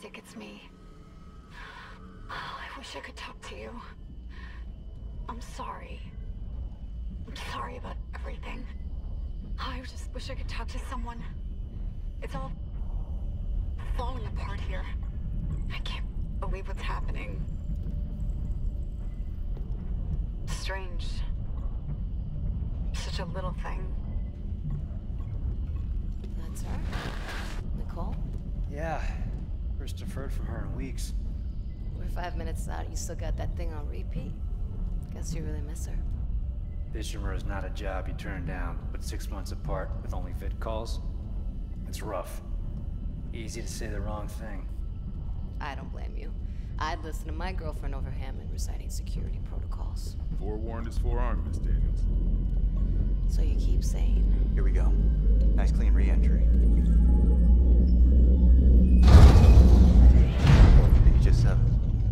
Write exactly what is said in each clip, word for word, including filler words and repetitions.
Isaac, it's me. I wish I could talk to you. I'm sorry. I'm sorry about everything. I just wish I could talk to someone. It's all falling apart here. I can't believe what's happening. Strange. Such a little thing. That's her? Nicole? Yeah. First deferred from her in weeks. We're five minutes out, you still got that thing on repeat? Guess you really miss her. Ishimura is not a job you turn down, but six months apart with only vid calls? It's rough. Easy to say the wrong thing. I don't blame you. I'd listen to my girlfriend over Hammond reciting security protocols. Forewarned is forearmed, Miss Daniels. So you keep saying. Here we go. Nice clean re-entry. Aegis seven.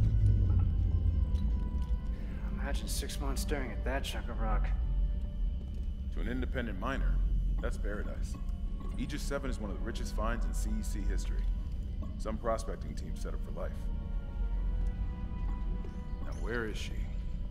Imagine six months staring at that chunk of rock. To an independent miner, that's paradise. Aegis seven is one of the richest finds in C E C history. Some prospecting team set up for life. Now where is she?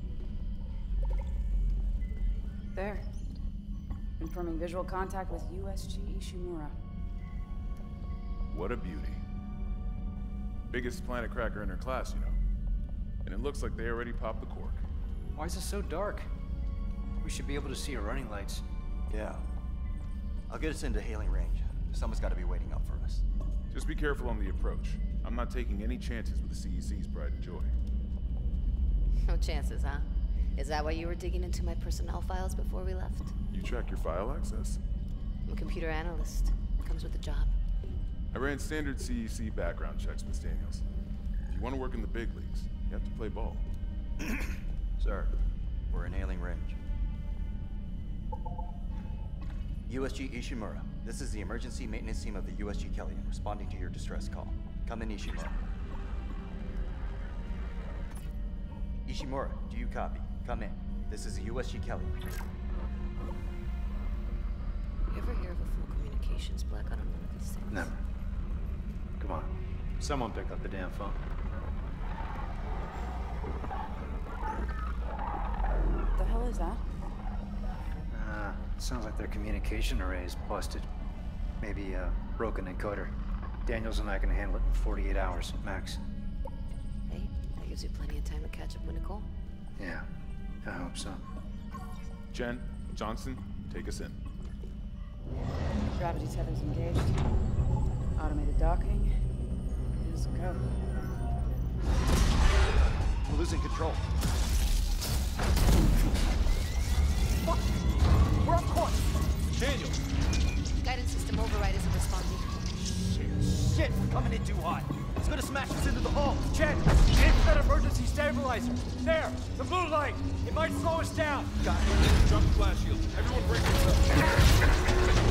There. Confirming visual contact with U S G Ishimura. What a beauty. Biggest planet cracker in her class, you know. And it looks like they already popped the cork. Why is it so dark? We should be able to see her running lights. Yeah. I'll get us into hailing range. Someone's got to be waiting up for us. Just be careful on the approach. I'm not taking any chances with the C E C's pride and joy. No chances, huh? Is that why you were digging into my personnel files before we left? You track your file access? I'm a computer analyst. Comes with the job. I ran standard C E C background checks, Miss Daniels. If you want to work in the big leagues, you have to play ball. Sir, we're in hailing range. U S G Ishimura, this is the emergency maintenance team of the U S G Kellyan responding to your distress call. Come in, Ishimura. Ishimura, do you copy? Come in. This is the U S G Kellyan. You ever hear of a full communications blackout on one of these things? Never. Come on. Someone pick up the damn phone. What the hell is that? Uh, sounds like their communication array is busted. Maybe a broken encoder. Daniels and I can handle it in forty-eight hours, max. Hey, that gives you plenty of time to catch up with Nicole. Yeah, I hope so. Jen, Johnson, take us in. Gravity tethers engaged. Automated docking. Here's the go. We're losing control. Fuck! We're off course! Daniel! Guidance system override isn't responding. Shit, we're coming in too hot. It's gonna smash us into the hull. Jen, aim for that emergency stabilizer. There, the blue light. It might slow us down. Got it. Jump flash shield. Everyone break yourself.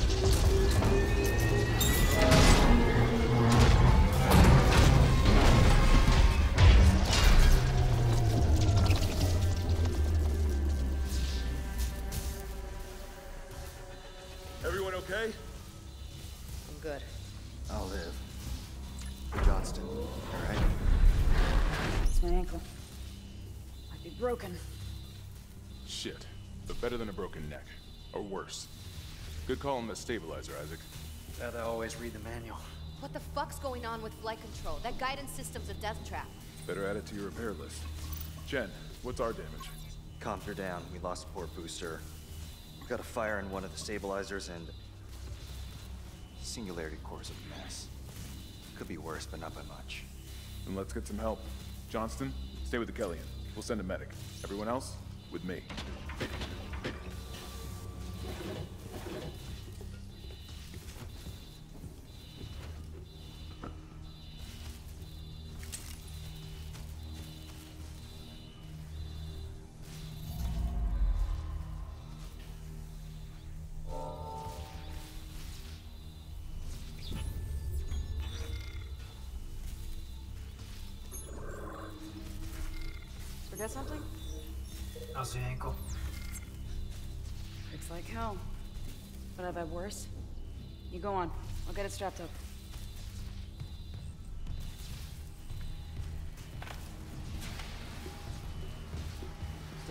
Everyone okay? I'm good. I'll live. Johnston, all right? It's my ankle. Might be broken. Shit. But better than a broken neck. Or worse. Good call on the stabilizer, Isaac. Gotta always read the manual. What the fuck's going on with flight control? That guidance system's a death trap. Better add it to your repair list. Jen, what's our damage? Comms are down. We lost a port booster. We've got a fire in one of the stabilizers and... Singularity core's a mess. Could be worse, but not by much. Then let's get some help. Johnston, stay with the Kellyan. We'll send a medic. Everyone else, with me. Forget something? How's the ankle? It's like hell. But I've had worse. You go on. I'll get it strapped up.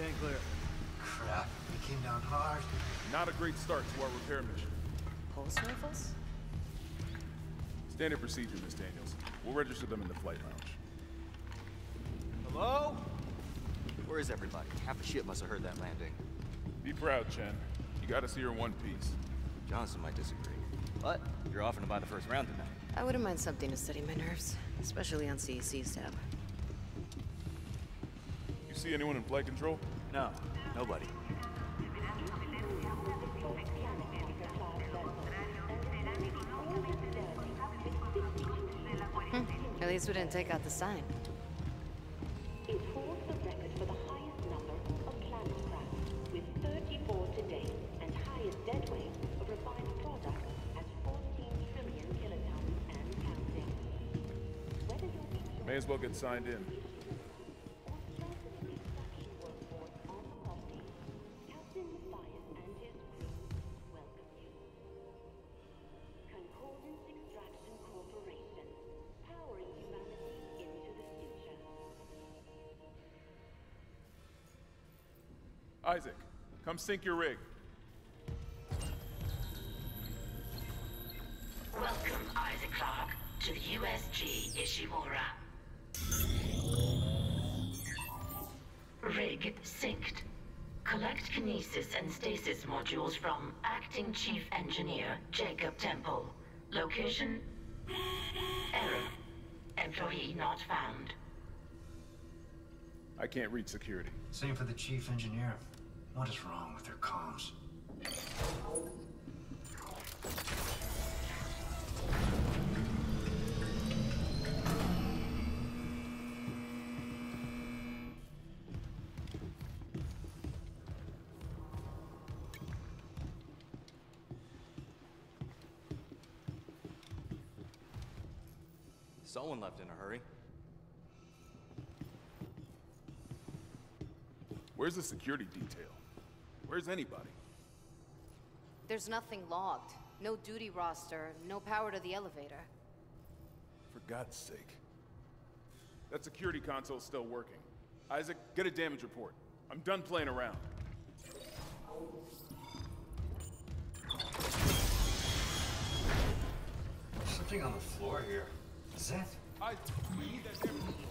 Stand clear. Crap, he came down hard. Not a great start to our repair mission. Pulse rifles? Standard procedure, Miss Daniels. We'll register them in the flight lounge. Hello? Where is everybody? Half the ship must have heard that landing. Be proud, Chen. You got us here in one piece. Johnson might disagree. But you're offering to buy the first round tonight. I wouldn't mind something to steady my nerves, especially on C E C's tab. You see anyone in flight control? No, nobody. Hmm. At least we didn't take out the sign. It holds the record for the highest number of planet crafts, with thirty-four to date, and highest dead weight of refined products at fourteen trillion kilotons and counting. Whether you'll be May as well get signed in. or strengthening the extraction workforce on the property, Captain Mathias and his crew welcome you. Concordance Extraction Corporation, powering humanity into the future. Isaac, come sync your rig. Welcome, Isaac Clarke, to the U S G Ishimura. Rig synced. Collect kinesis and stasis modules from Acting Chief Engineer Jacob Temple. Location? Error. Employee not found. I can't reach security. Same for the chief engineer. What is wrong with their comms? Someone left in a hurry. Where's the security detail? Where's anybody? There's nothing logged. No duty roster, no power to the elevator. For God's sake. That security console's still working. Isaac, get a damage report. I'm done playing around. Something on the floor here. Is that? Isaac, we need that damage report.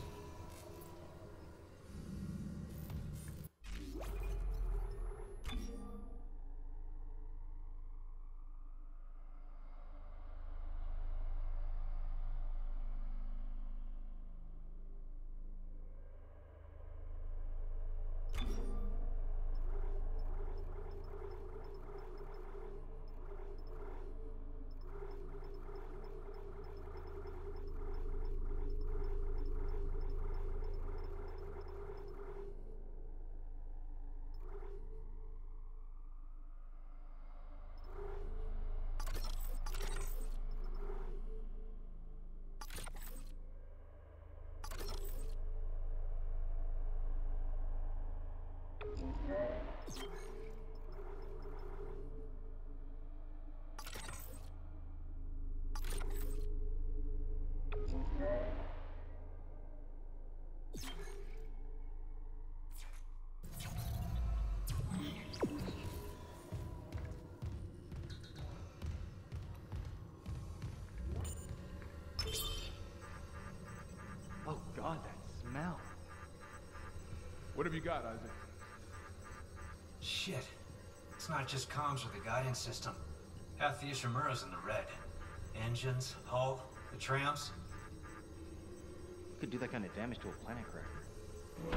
Oh god, that smell. What have you got, Isaac? Shit. It's not just comms or the guidance system. Half the Ishimura's in the red. Engines, hull, the trams. Could do that kind of damage to a planet cracker.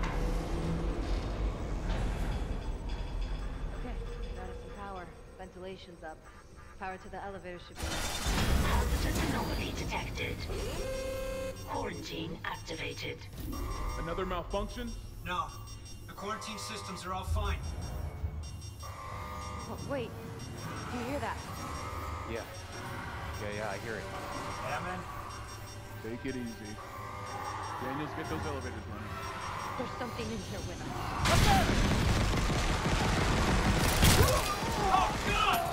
Okay, got us some power. Ventilation's up. Power to the elevator should be... Hazardous anomaly detected. Quarantine activated. Another malfunction? No. The quarantine systems are all fine. Oh, wait. Do you hear that? Yeah. Yeah, yeah, I hear it. Yeah, man? Take it easy. Daniels, get those elevators running. There's something in here with us. Oh god!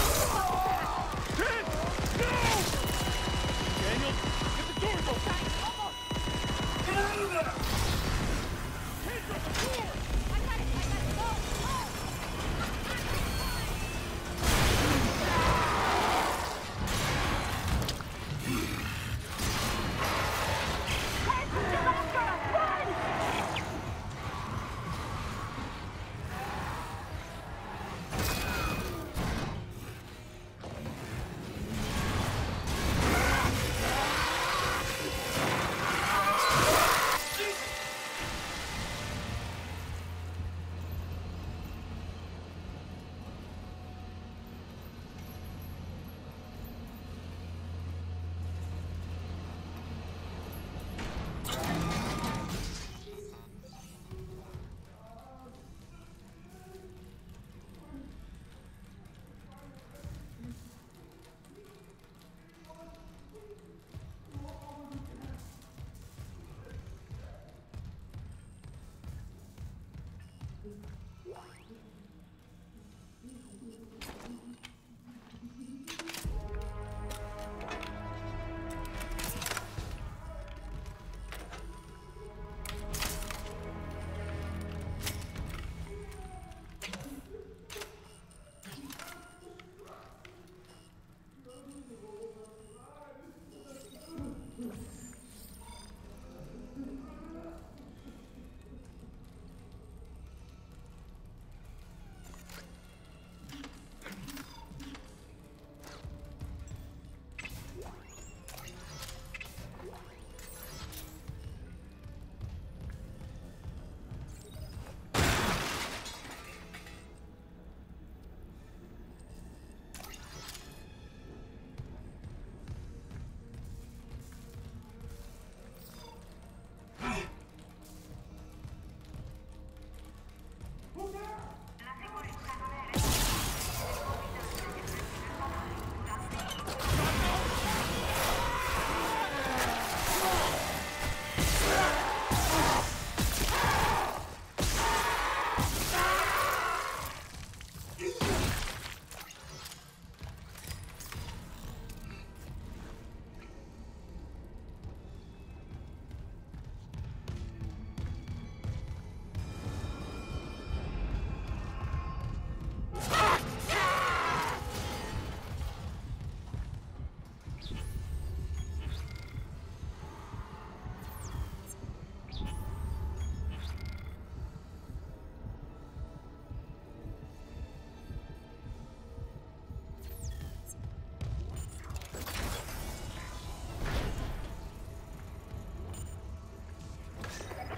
Ted! No! Daniels, get the doors open! Get out of there! Ted, drop the door! I got it! I got it!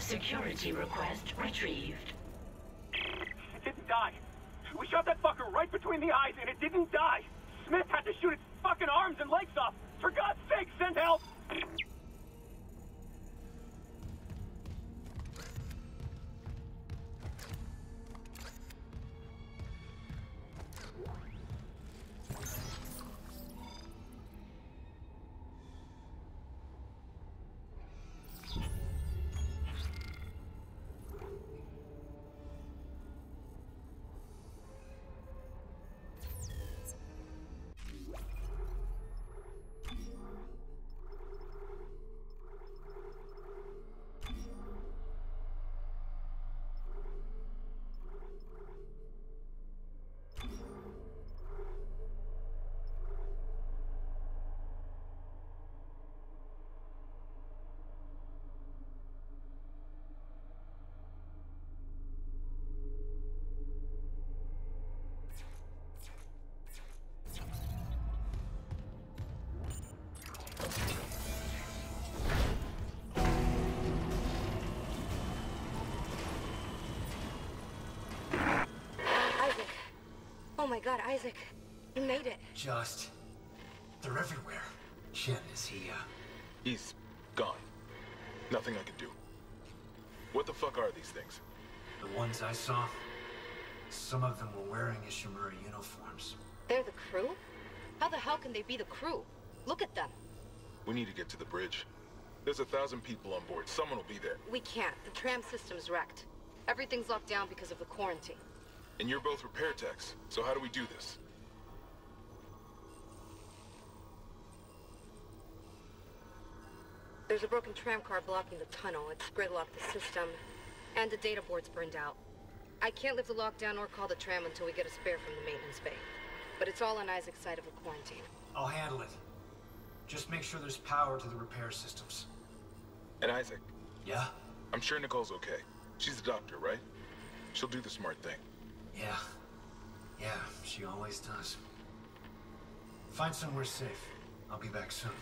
Security request retrieved. It didn't die. We shot that fucker right between the eyes and it didn't die. Smith had to shoot its fucking arms and legs off. For God's sake, send help! Oh my god, Isaac. You made it. Just... they're everywhere. Shen, is he, uh... He's gone. Nothing I can do. What the fuck are these things? The ones I saw, some of them were wearing Ishimura uniforms. They're the crew? How the hell can they be the crew? Look at them. We need to get to the bridge. There's a thousand people on board. Someone will be there. We can't. The tram system's wrecked. Everything's locked down because of the quarantine. And you're both repair techs, so how do we do this? There's a broken tram car blocking the tunnel. It's gridlocked the system, and the data board's burned out. I can't lift the lockdown or call the tram until we get a spare from the maintenance bay. But it's all on Isaac's side of the quarantine. I'll handle it. Just make sure there's power to the repair systems. And Isaac? Yeah? I'm sure Nicole's okay. She's the doctor, right? She'll do the smart thing. Yeah. Yeah, she always does. Find somewhere safe. I'll be back soon.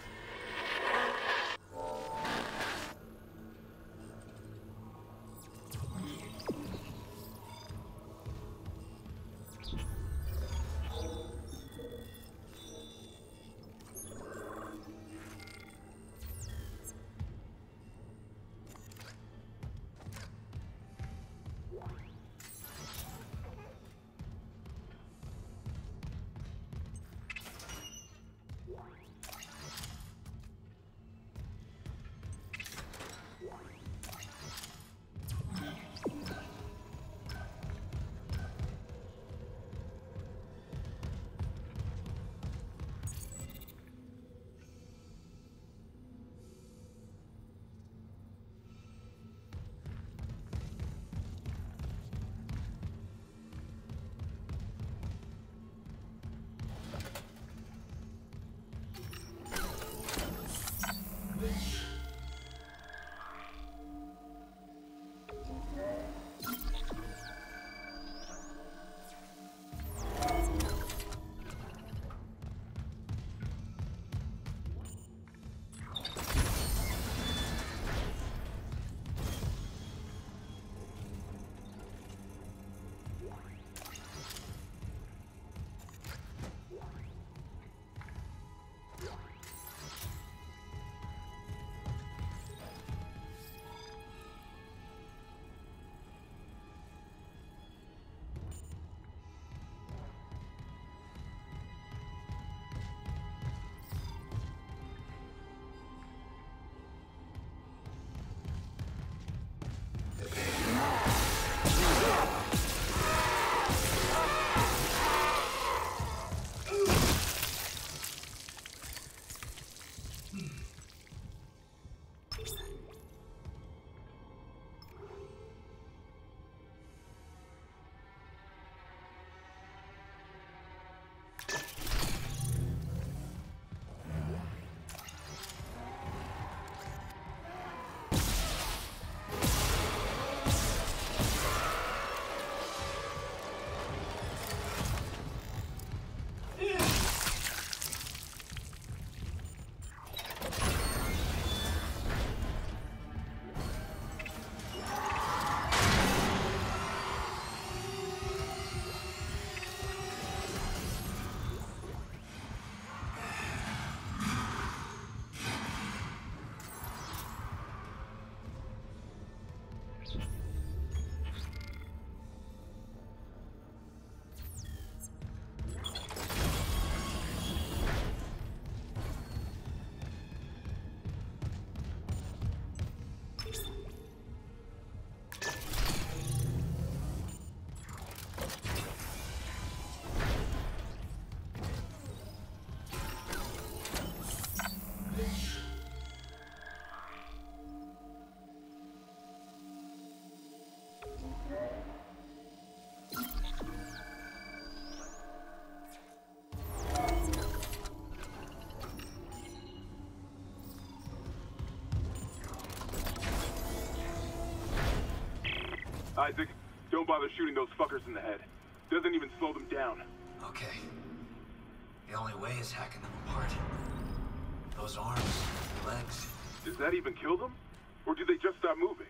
Isaac, don't bother shooting those fuckers in the head. Doesn't even slow them down. Okay. The only way is hacking them apart. Those arms, legs. Does that even kill them? Or do they just stop moving?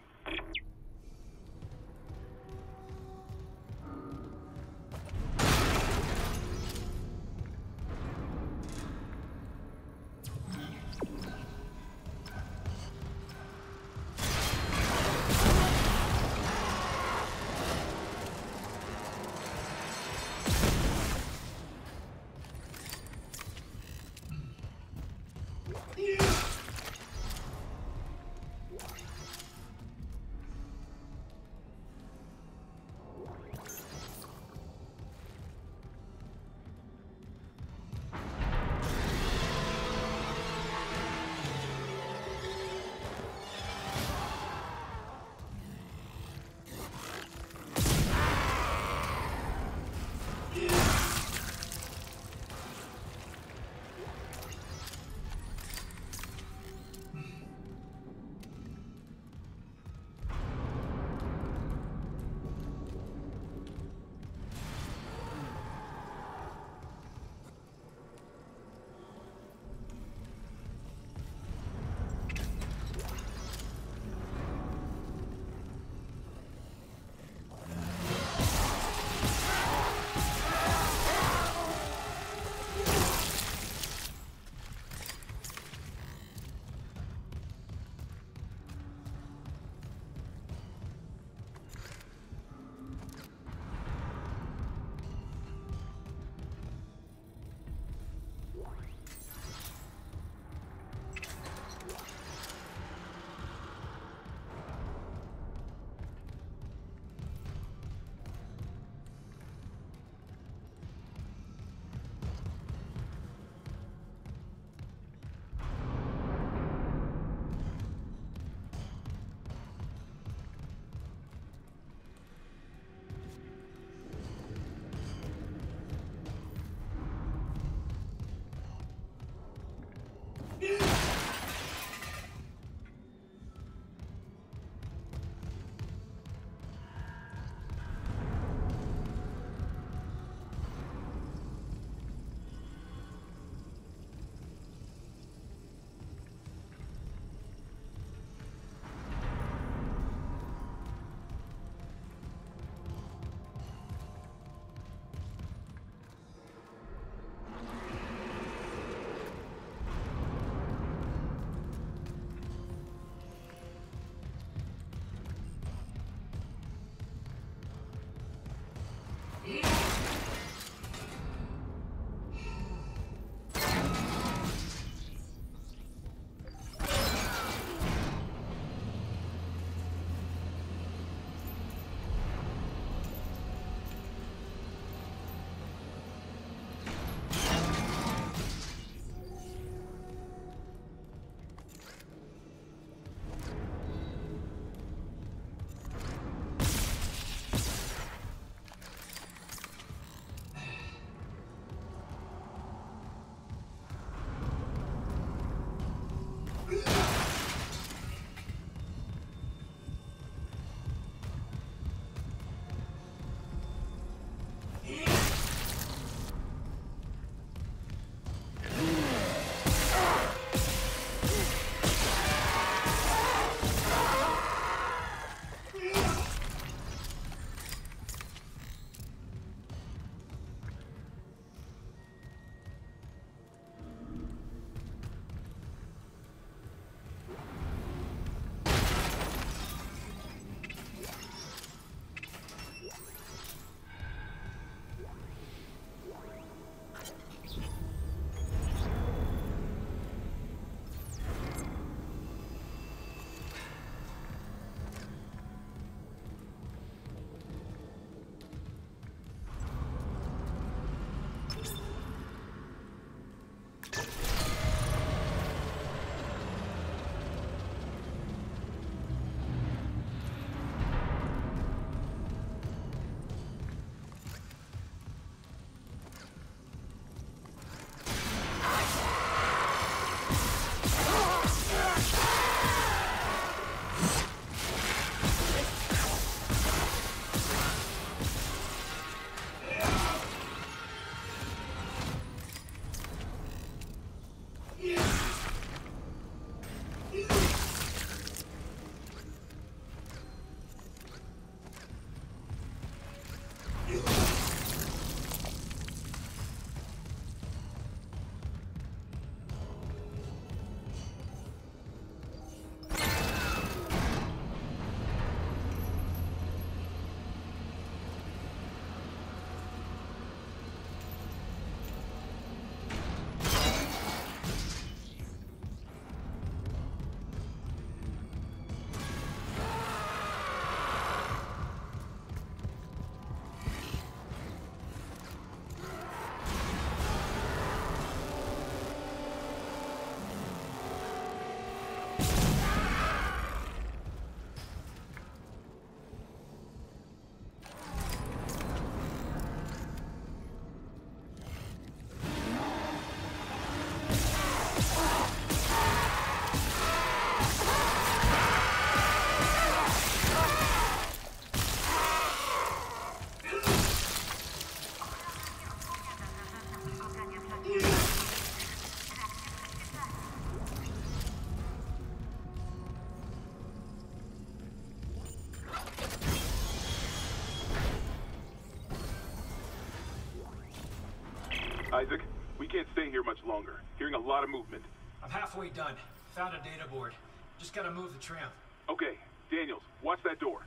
Isaac, we can't stay here much longer. Hearing a lot of movement. I'm halfway done. Found a data board. Just gotta move the tram. Okay, Daniels, watch that door.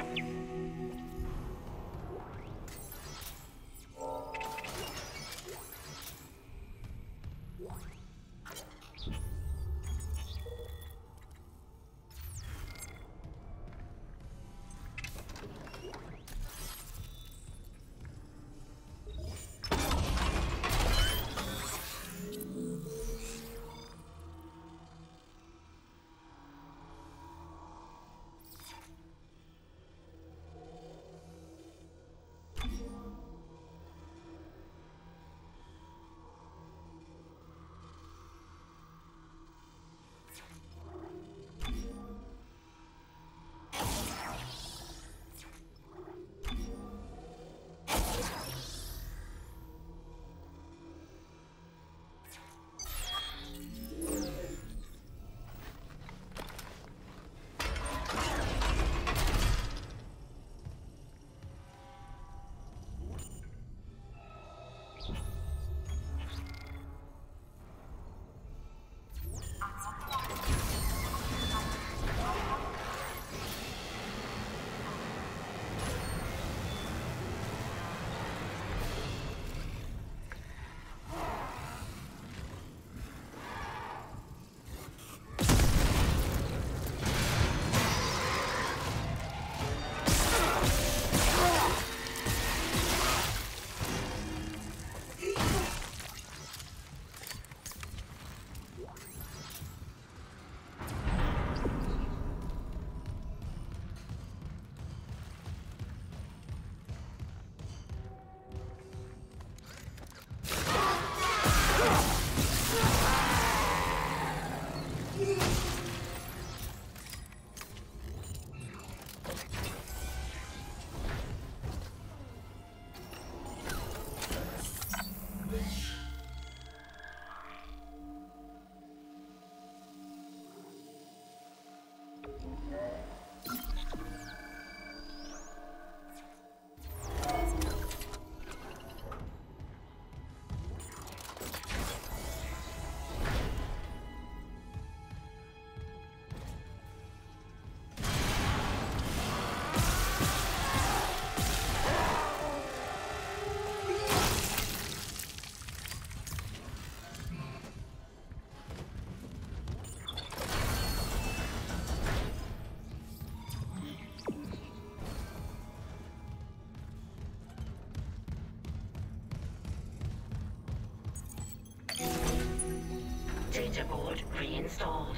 Data board reinstalled.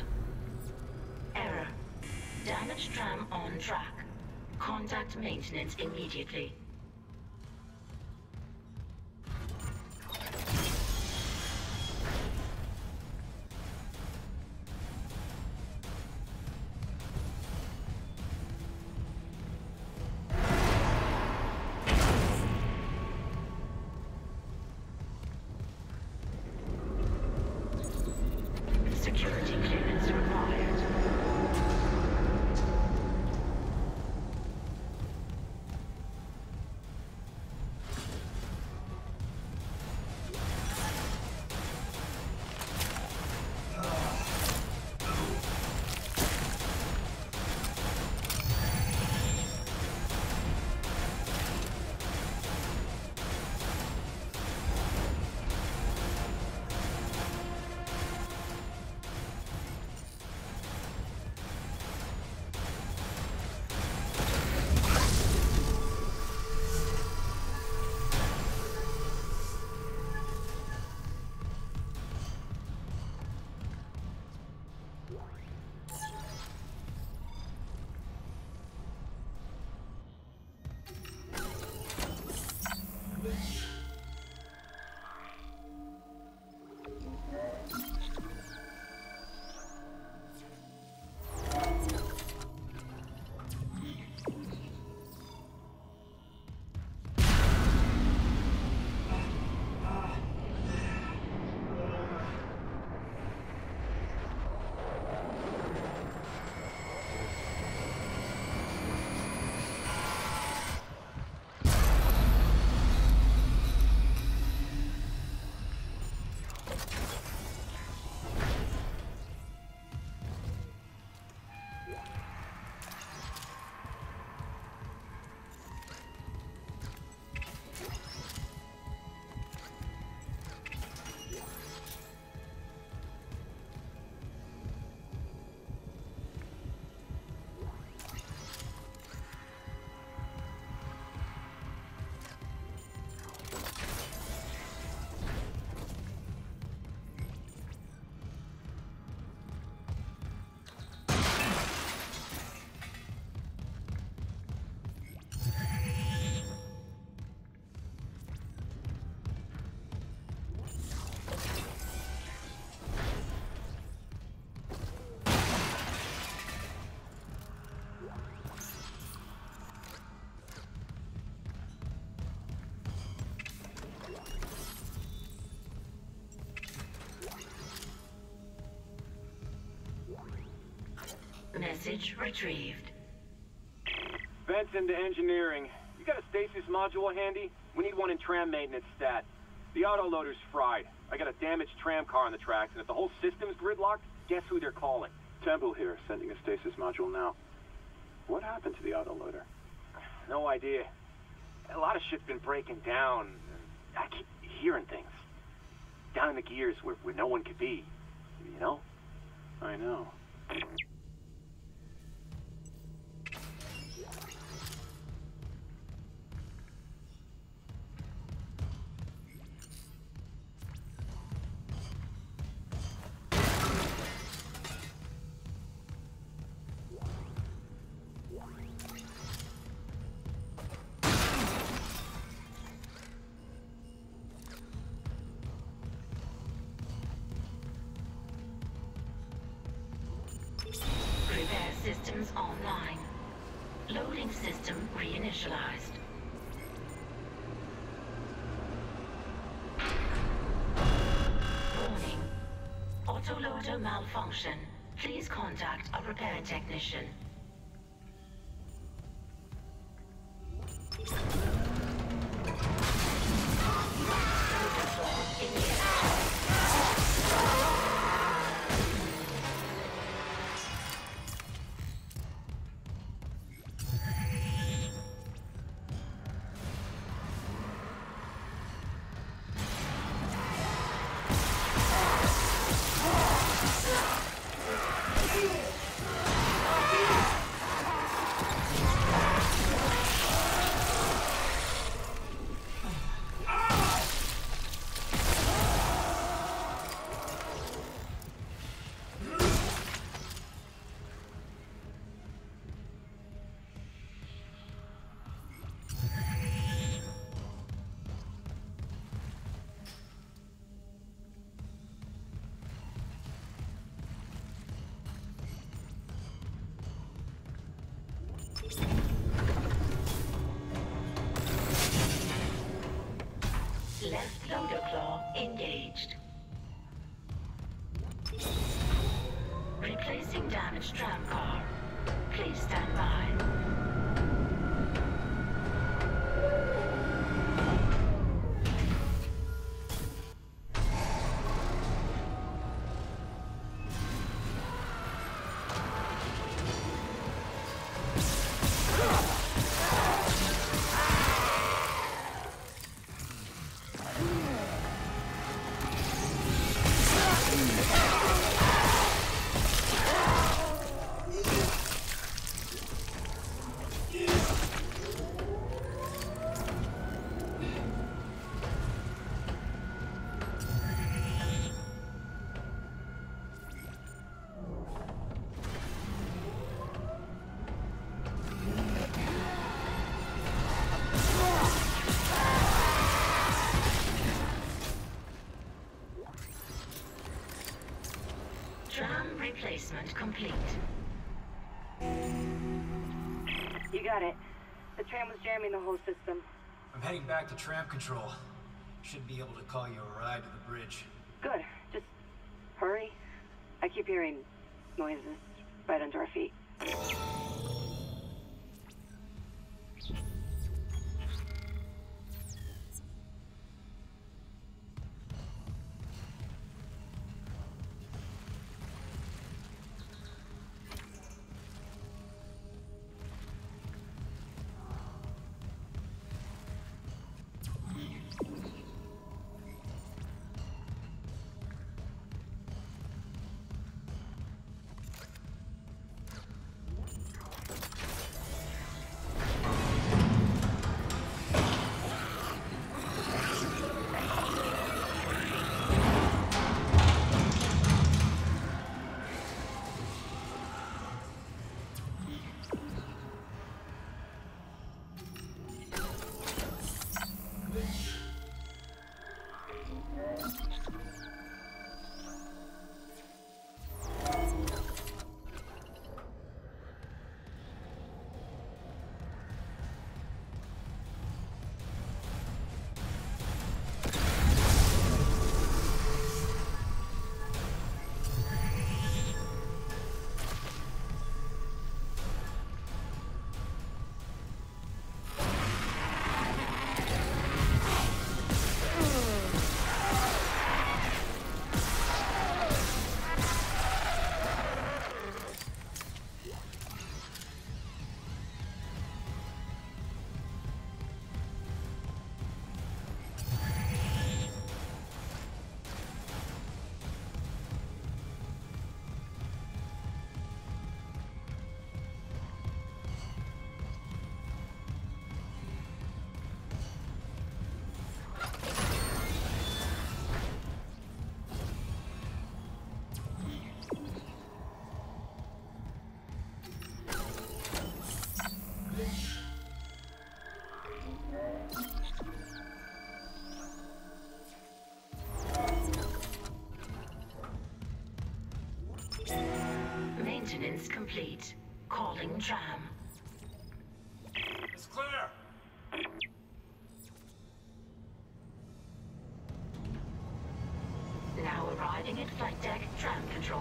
Error. Damaged tram on track. Contact maintenance immediately. Security clearance required. Message retrieved. Vents into engineering. You got a stasis module handy? We need one in tram maintenance stat. The autoloader's fried. I got a damaged tram car on the tracks, and if the whole system's gridlocked, guess who they're calling? Temple here, sending a stasis module now. What happened to the autoloader? No idea. A lot of shit's been breaking down. I keep hearing things. Down in the gears where, where no one could be. You know? I know. Systems online. Loading system reinitialized. Warning. Autoloader malfunction. Please contact a repair technician. Left loader claw engaged. Replacing damaged tram car. Please stand by. Tram replacement complete. You got it. The tram was jamming the whole system. I'm heading back to tram control. Should be able to call you a ride to the bridge. Good. Just hurry. I keep hearing noises right under our feet. is complete. Calling tram. It's clear! Now arriving at flight deck tram control.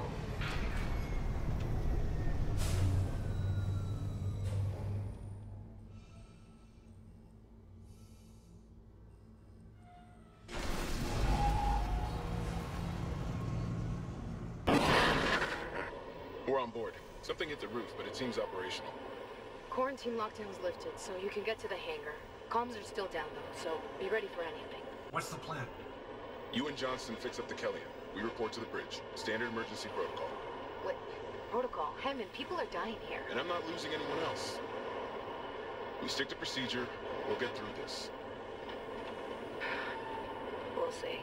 We're on board. Something hit the roof, but it seems operational. Quarantine lockdown's lifted, so you can get to the hangar. Comms are still down though, so be ready for anything. What's the plan? You and Johnston fix up the Kellion. We report to the bridge. Standard emergency protocol. What? Protocol? Hammond, people are dying here. And I'm not losing anyone else. We stick to procedure. We'll get through this. We'll see.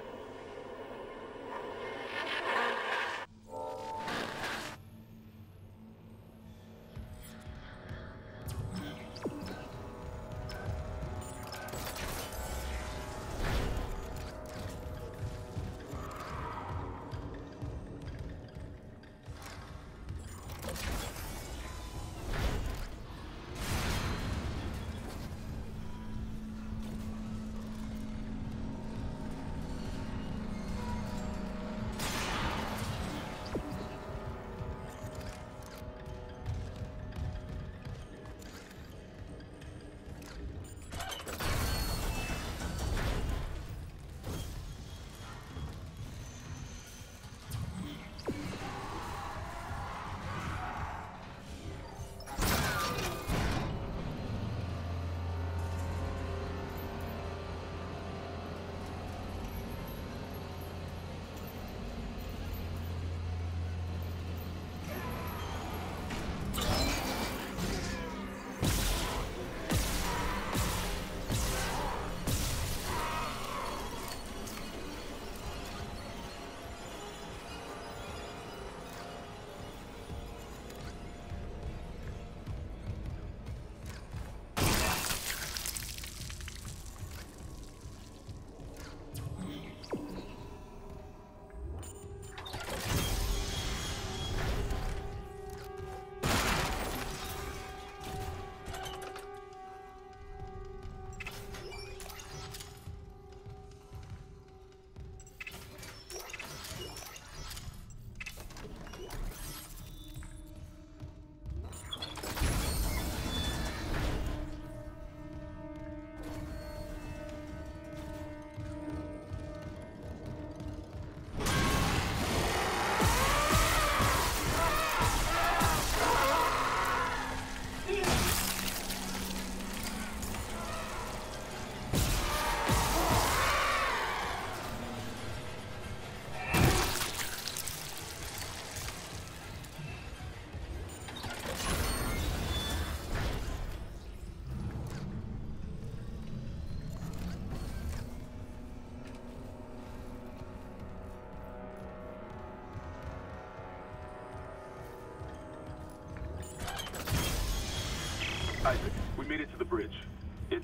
Isaac, we made it to the bridge. It's...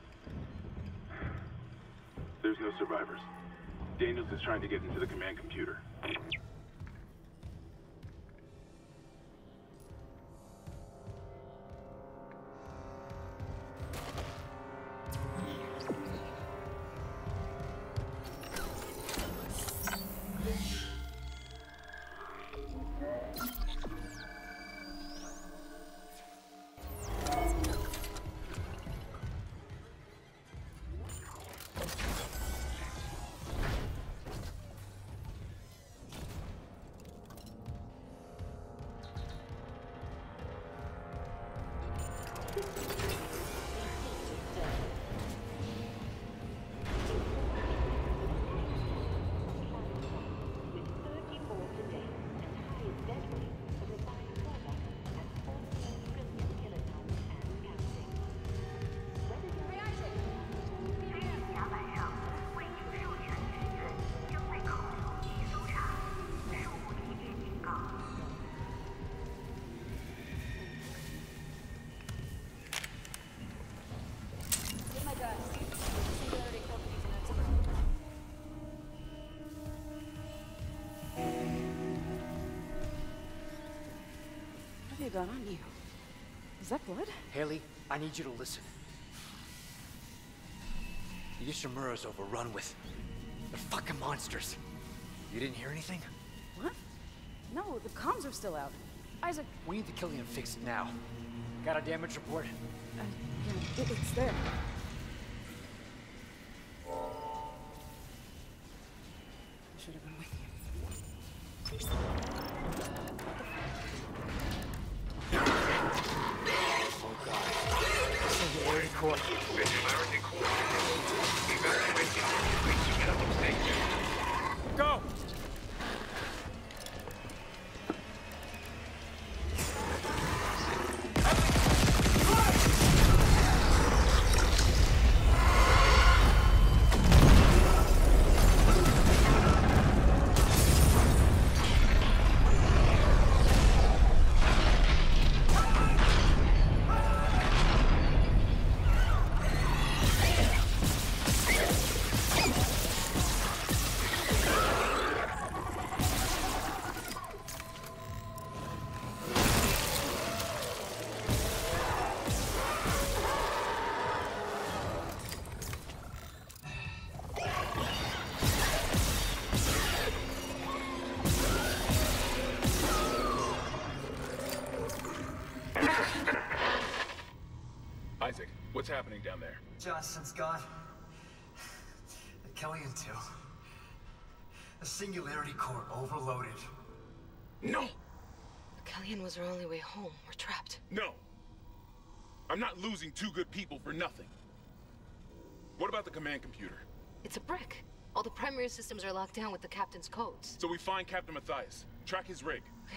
There's no survivors. Daniels is trying to get into the command computer. got on you? Is that blood? Haley, I need you to listen. The Ishimura's overrun with... They're fucking monsters. You didn't hear anything? What? No, the comms are still out. Isaac... We need the Killian fixed now. Got a damage report? Uh, yeah, it, it's there. I should have been with you. Oh god. Singularity core. Singularity core. Evacuate the reach medical station. Go! Isaac, what's happening down there? Johnson's gone. The Killian too. The Singularity core overloaded. No! Killian was our only way home. We're trapped. No! I'm not losing two good people for nothing. What about the command computer? It's a brick. All the primary systems are locked down with the captain's codes. So we find Captain Mathius, track his rig. Okay.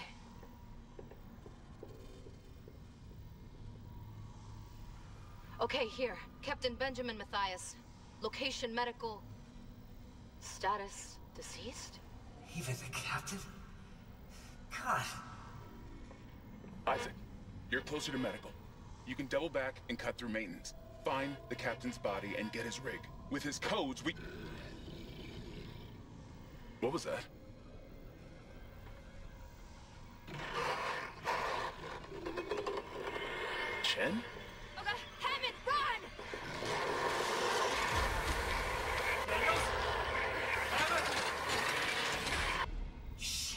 Okay, here. Captain Benjamin Mathius. Location medical. Status deceased? Even the captain? God. Isaac, you're closer to medical. You can double back and cut through maintenance. Find the captain's body and get his rig. With his codes, we... What was that? Chen? Okay, Hammond, run! Shit.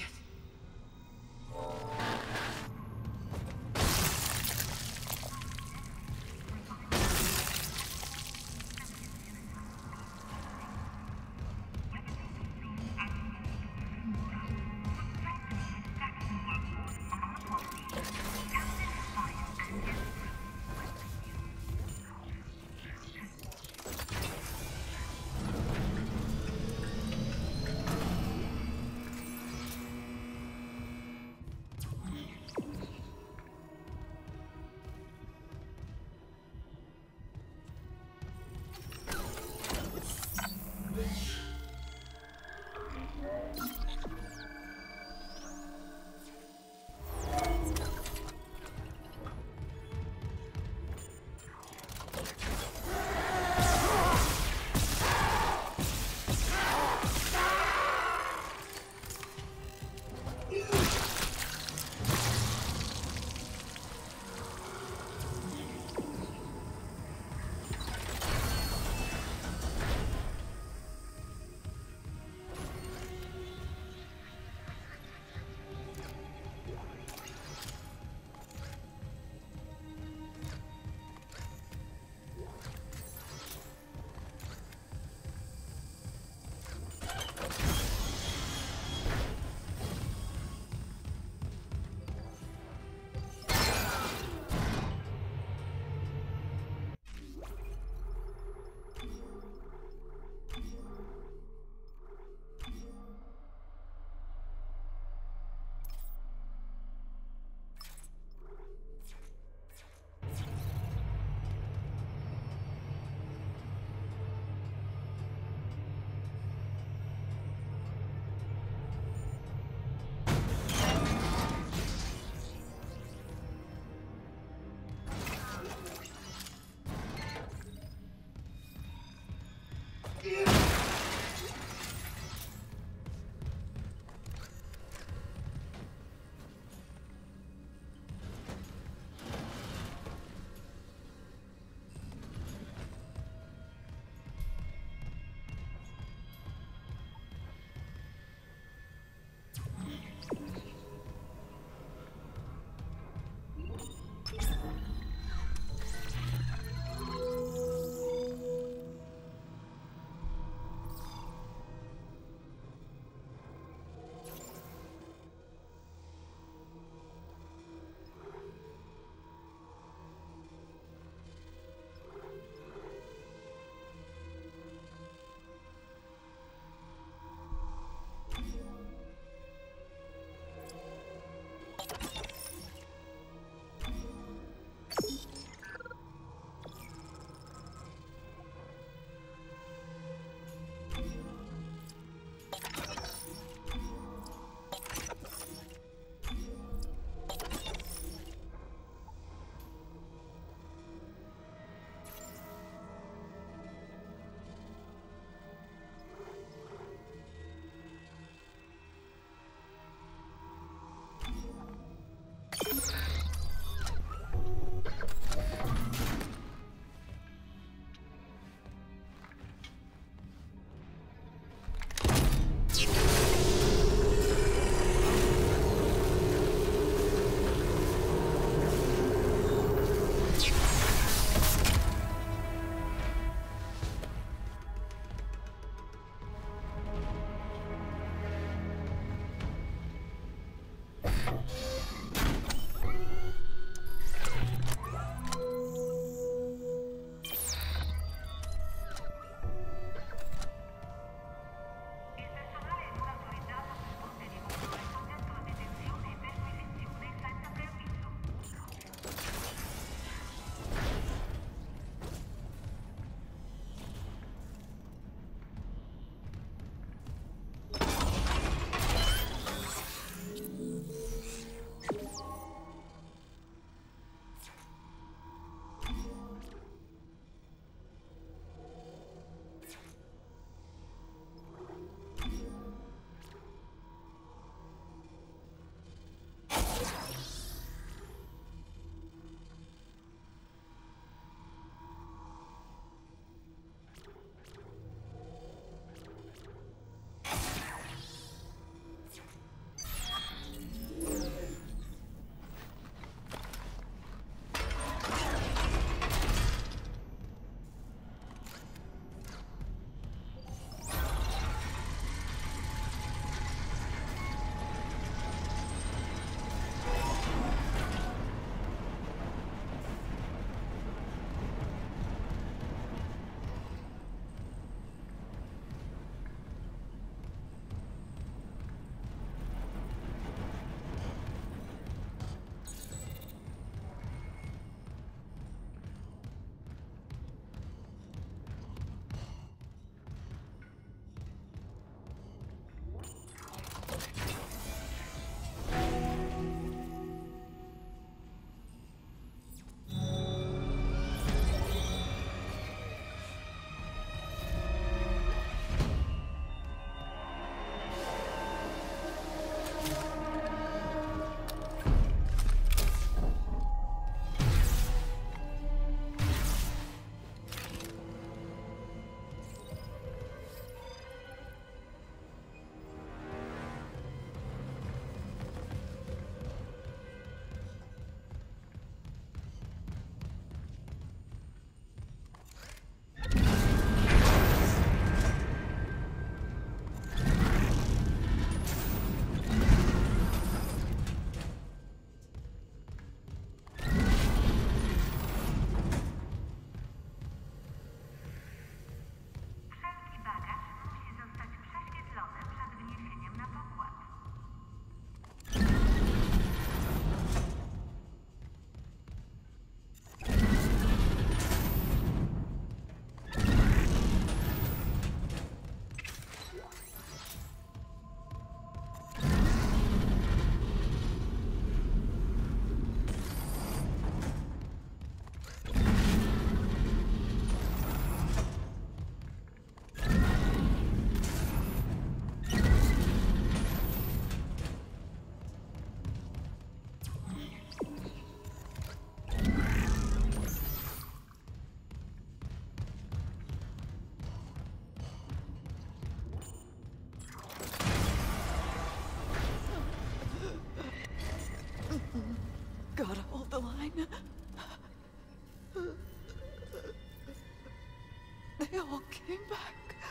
They all came back.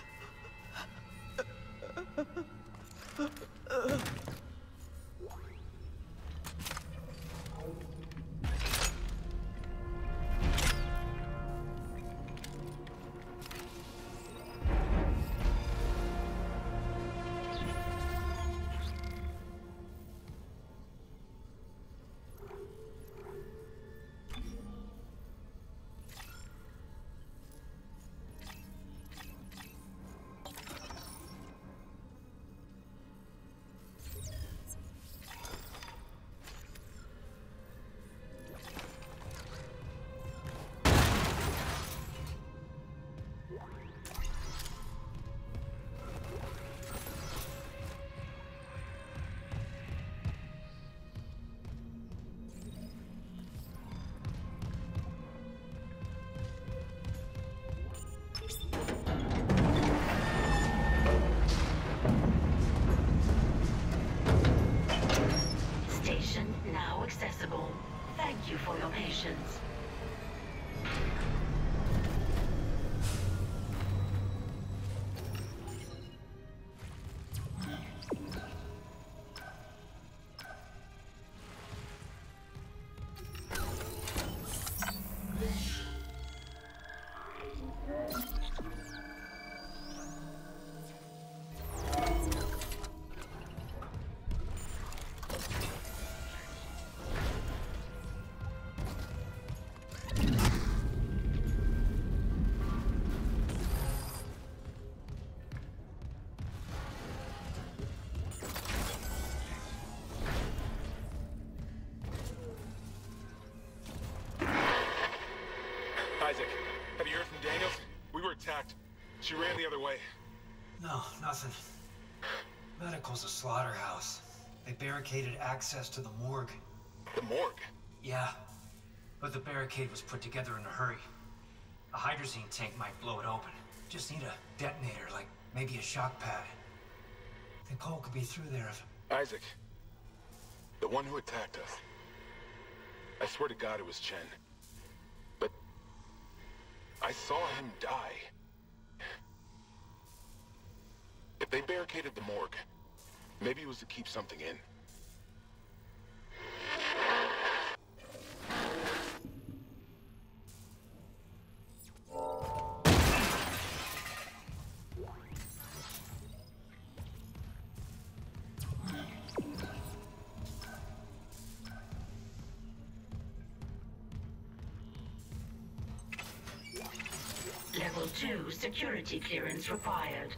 Station now accessible. Thank you for your patience. Isaac, have you heard from Daniels? We were attacked. She ran the other way. No, nothing. Medical's a slaughterhouse. They barricaded access to the morgue. The morgue? Yeah, but the barricade was put together in a hurry. A hydrazine tank might blow it open. Just need a detonator, like maybe a shock pad. Nicole could be through there if... Isaac, the one who attacked us. I swear to God it was Chen. But I saw him die. If they barricaded the morgue, maybe it was to keep something in. Level two security clearance required.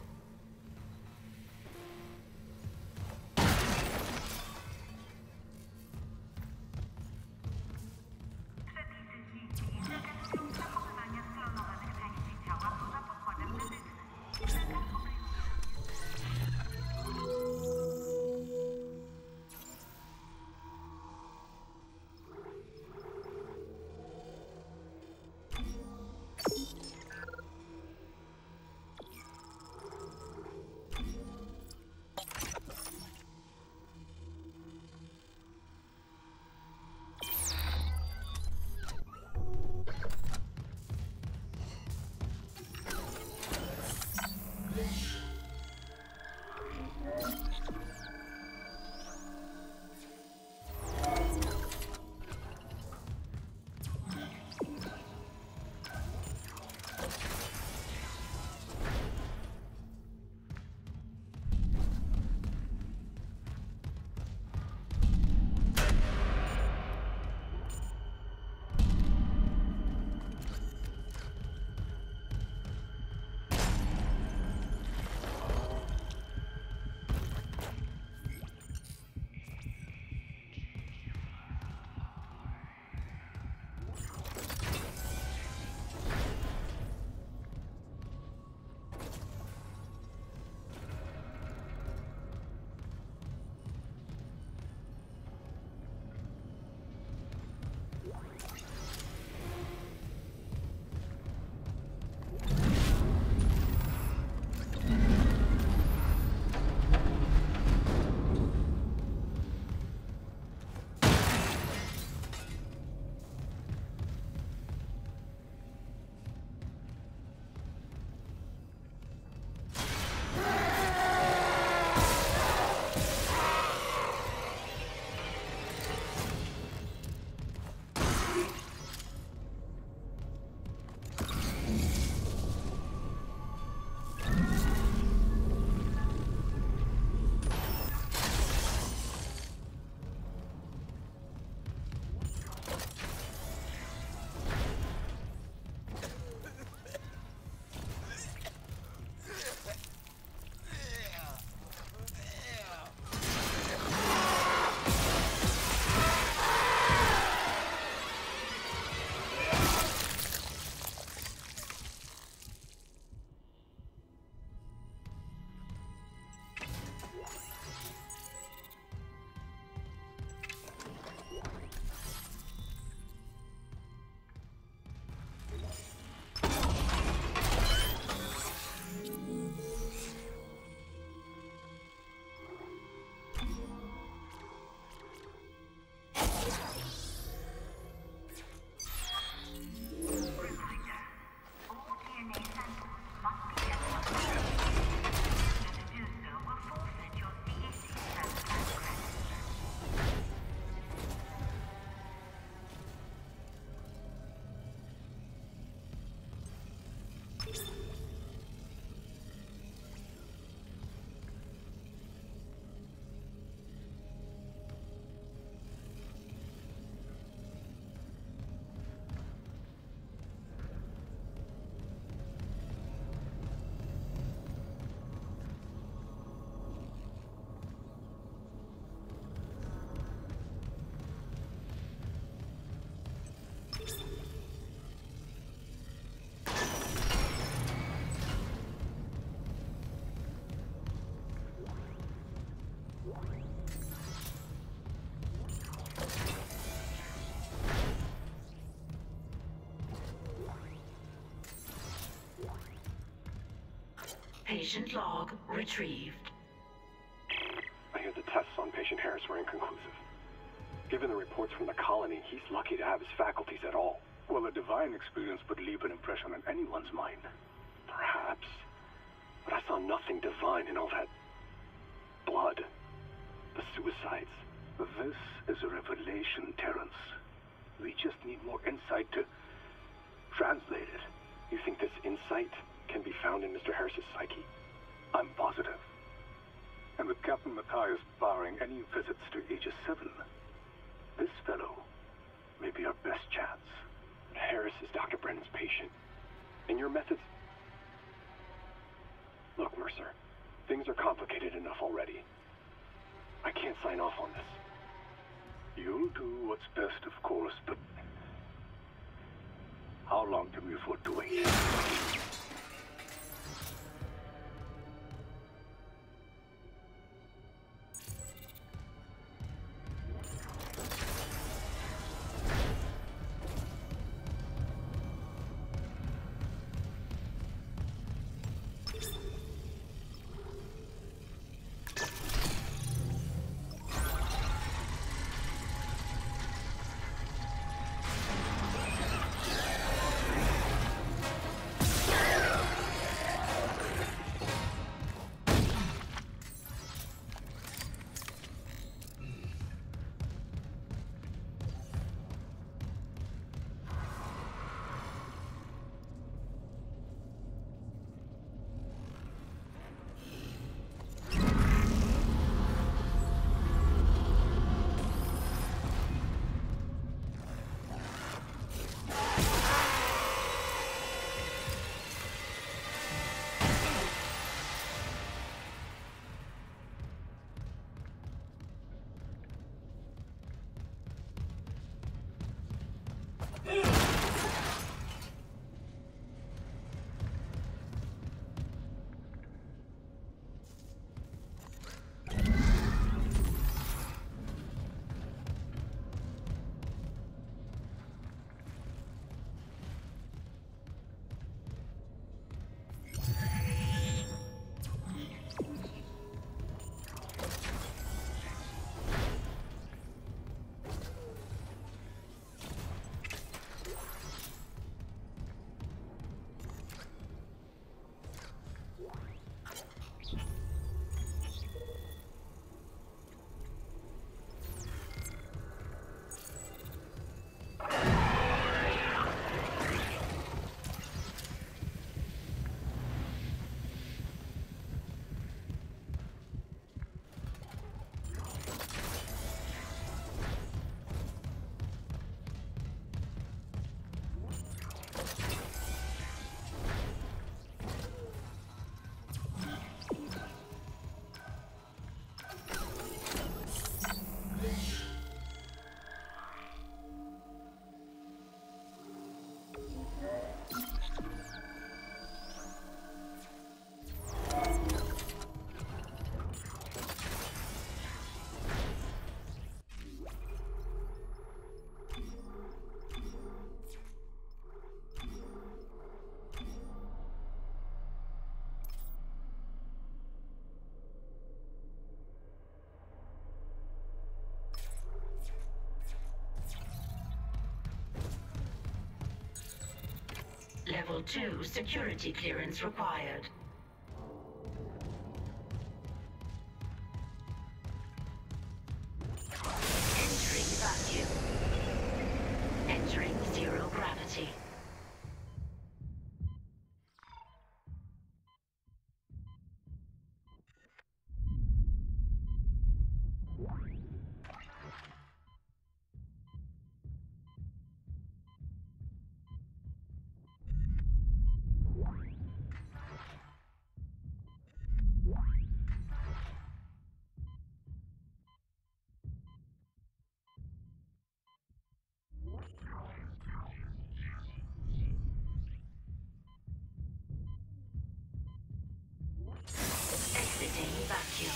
Patient log retrieved. I hear the tests on patient Harris were inconclusive. Given the reports from the colony, he's lucky to have his faculties at all. Well, a divine experience would leave an impression on anyone's mind. Perhaps. But I saw nothing divine in all that blood. The suicides. This is a revelation, Terrence. We just need more insight to translate it. You think this insight can be found in Mister Harris's psyche? I'm positive. And with Captain Matthias barring any visits to Aegis seven, this fellow may be our best chance. Harris is Doctor Brennan's patient. And your methods... Look, Mercer, things are complicated enough already. I can't sign off on this. You'll do what's best, of course, but... how long can we afford to wait? Level two security clearance required. Entering vacuum. Entering zero gravity. Exiting vacuum.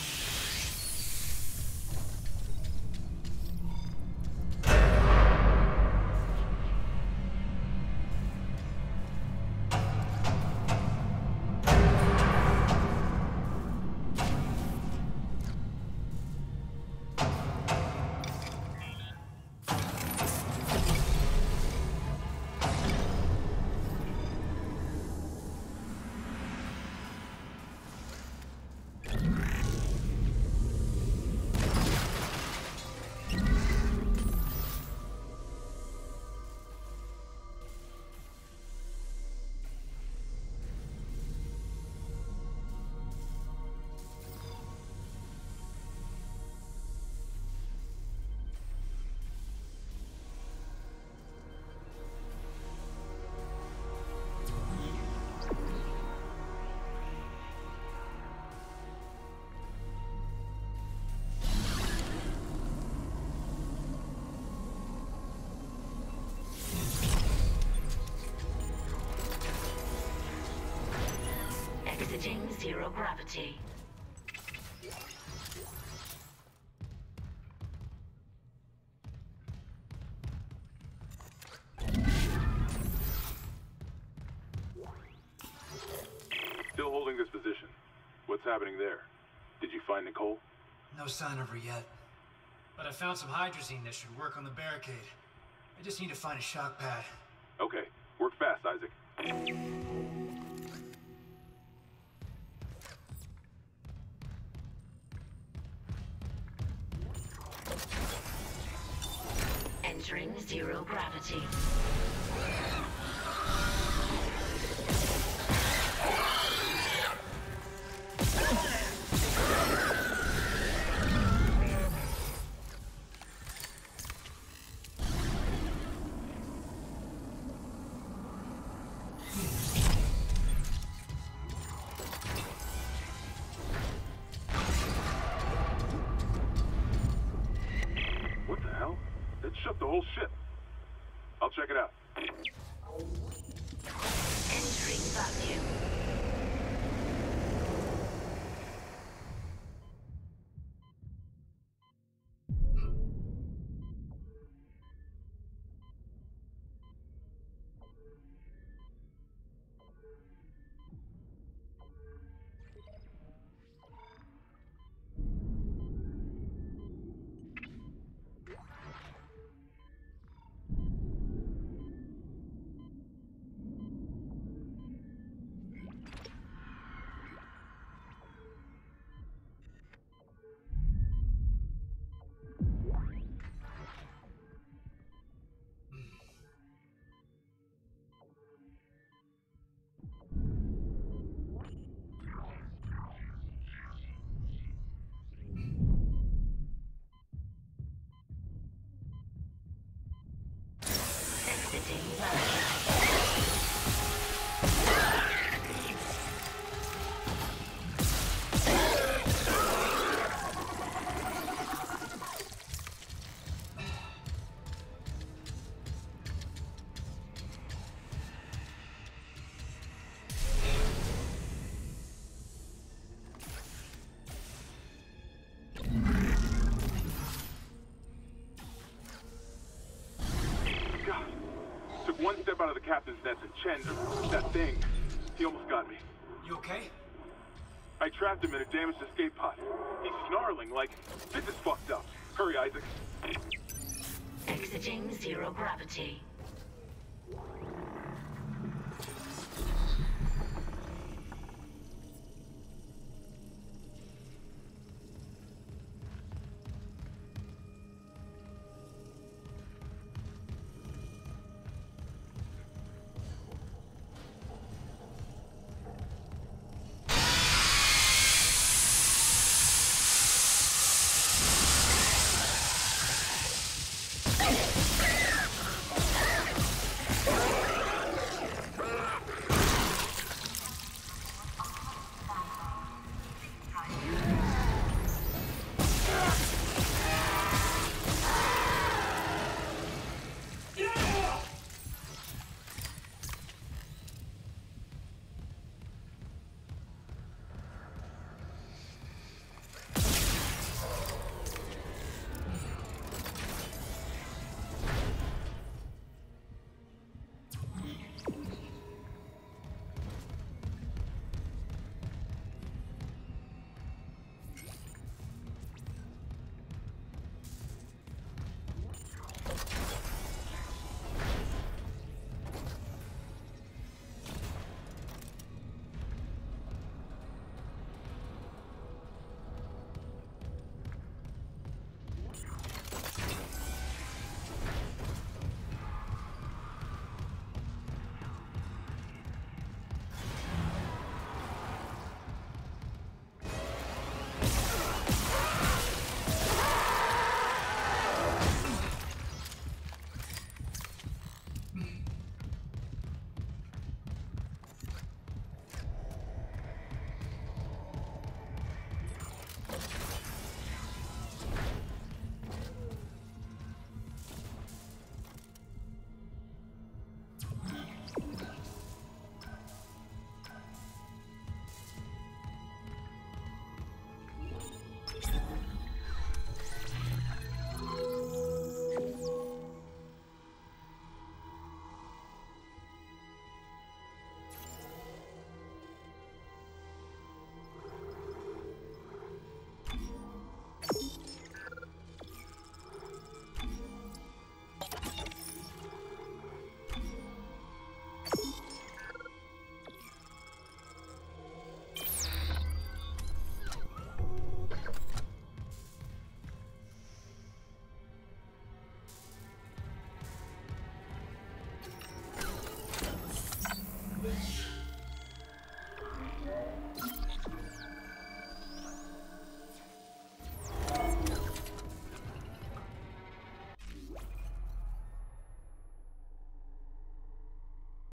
Exiting zero gravity. Still holding this position. What's happening there? Did you find Nicole? No sign of her yet. But I found some hydrazine that should work on the barricade. I just need to find a shock pad. Okay. Work fast, Isaac. Entering zero gravity. What the hell? It shut the whole ship. I'll check it out. Entering vacuum. One step out of the captain's nest and Chen, that thing, he almost got me. You okay? I trapped him in a damaged escape pod. He's snarling like, this is fucked up. Hurry, Isaac. Exiting zero gravity.